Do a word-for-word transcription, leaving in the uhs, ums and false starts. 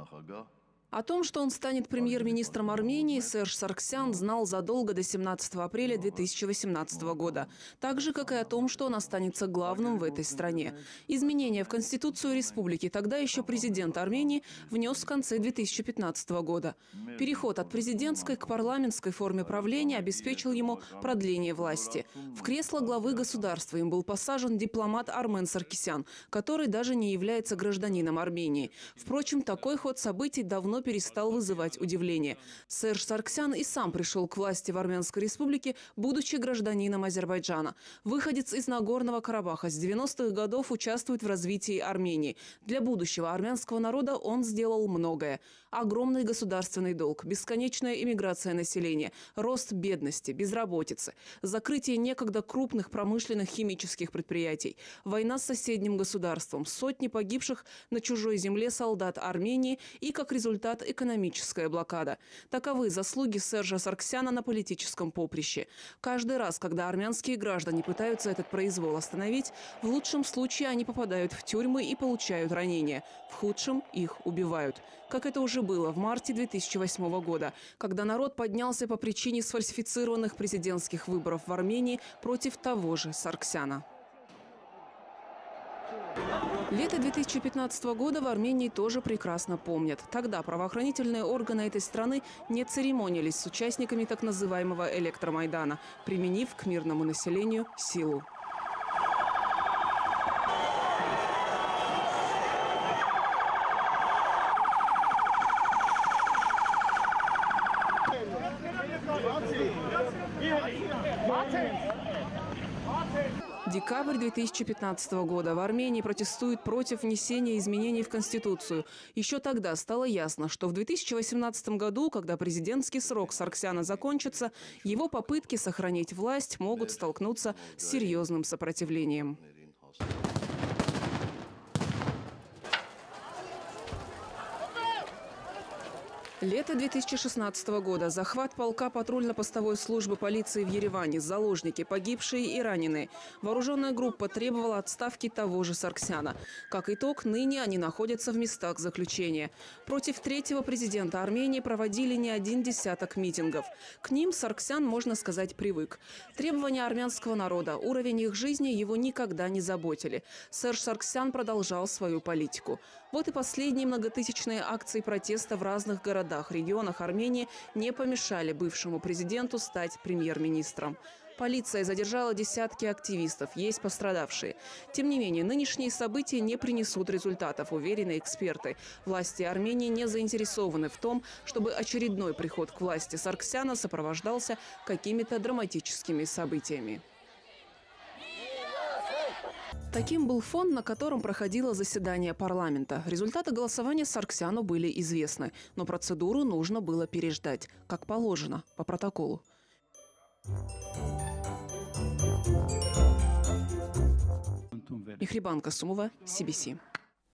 О том, что он станет премьер-министром Армении, Серж Саргсян знал задолго до семнадцатого апреля две тысячи восемнадцатого года. Так же, как и о том, что он останется главным в этой стране. Изменения в Конституцию республики тогда еще президент Армении внес в конце две тысячи пятнадцатого года. Переход от президентской к парламентской форме правления обеспечил ему продление власти. В кресло главы государства им был посажен дипломат Армен Саркисян, который даже не является гражданином Армении. Впрочем, такой ход событий давно перестал вызывать удивление. Серж Саргсян и сам пришел к власти в Армянской республике, будучи гражданином Азербайджана. Выходец из Нагорного Карабаха с девяностых годов участвует в развитии Армении. Для будущего армянского народа он сделал многое. Огромный государственный долг, бесконечная иммиграция населения, рост бедности, безработицы, закрытие некогда крупных промышленных химических предприятий, война с соседним государством, сотни погибших на чужой земле солдат Армении и, как результат, экономическая блокада. Таковы заслуги Сержа Саргсяна на политическом поприще. Каждый раз, когда армянские граждане пытаются этот произвол остановить, в лучшем случае они попадают в тюрьмы и получают ранения. В худшем их убивают. Как это уже было в марте две тысячи восьмого года, когда народ поднялся по причине сфальсифицированных президентских выборов в Армении против того же Саргсяна. Лето две тысячи пятнадцатого года в Армении тоже прекрасно помнят. Тогда правоохранительные органы этой страны не церемонились с участниками так называемого электромайдана, применив к мирному населению силу. Декабрь две тысячи пятнадцатого года. В Армении протестуют против внесения изменений в Конституцию. Еще тогда стало ясно, что в две тысячи восемнадцатом году, когда президентский срок Саргсяна закончится, его попытки сохранить власть могут столкнуться с серьезным сопротивлением. Лето две тысячи шестнадцатого года. Захват полка патрульно-постовой службы полиции в Ереване. Заложники, погибшие и раненые. Вооруженная группа требовала отставки того же Саргсяна. Как итог, ныне они находятся в местах заключения. Против третьего президента Армении проводили не один десяток митингов. К ним Саргсян, можно сказать, привык. Требования армянского народа, уровень их жизни его никогда не заботили. Серж Саргсян продолжал свою политику. Вот и последние многотысячные акции протеста в разных городах, регионах Армении не помешали бывшему президенту стать премьер-министром. Полиция задержала десятки активистов, есть пострадавшие. Тем не менее, нынешние события не принесут результатов, уверены эксперты. Власти Армении не заинтересованы в том, чтобы очередной приход к власти Саргсяна сопровождался какими-то драматическими событиями. Таким был фон, на котором проходило заседание парламента. Результаты голосования Саргсяну были известны, но процедуру нужно было переждать, как положено, по протоколу. Мехрибан Касумова, Си Би Си.